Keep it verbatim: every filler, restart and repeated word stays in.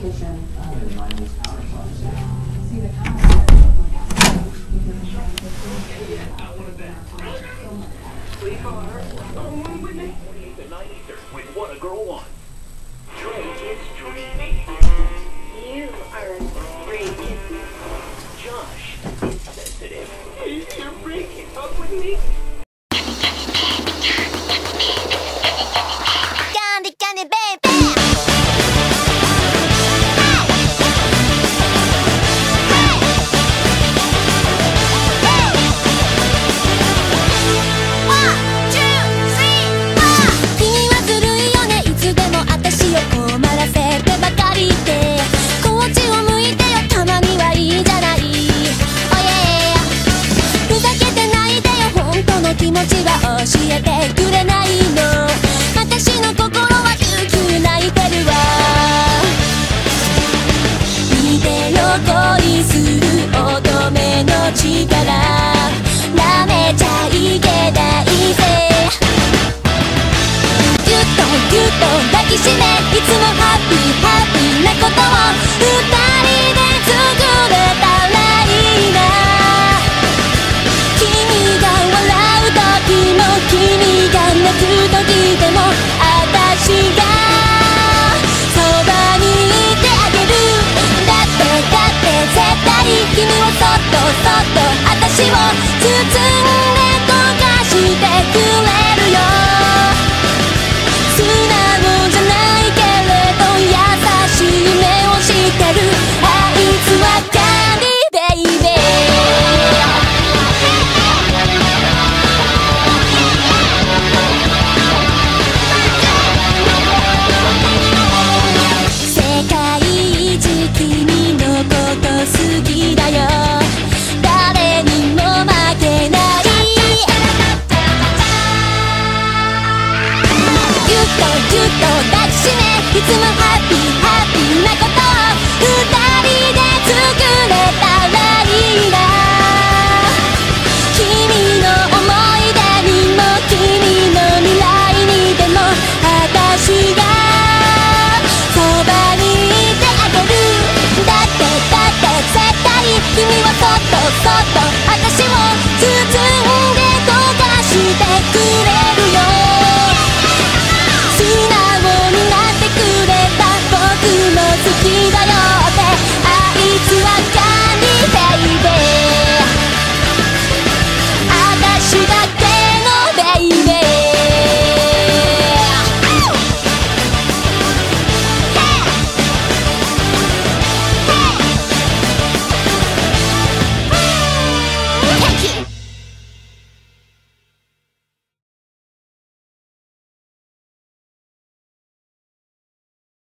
kitchen. I don't really mind these countertops. See the counter. Sweetheart, come on with me. The night eater with What a Girl Wants. Drake is dreamy. You are a freak. Josh is sensitive. You're breaking up with me. Candy, candy, baby.気持ちは教えてくれないの。私の心は悠久泣いてるわ。見てよ恋する乙女の力、なめちゃいけないぜ。ぎゅっとぎゅっと抱きしめ、いつもハッピーハッピーなことを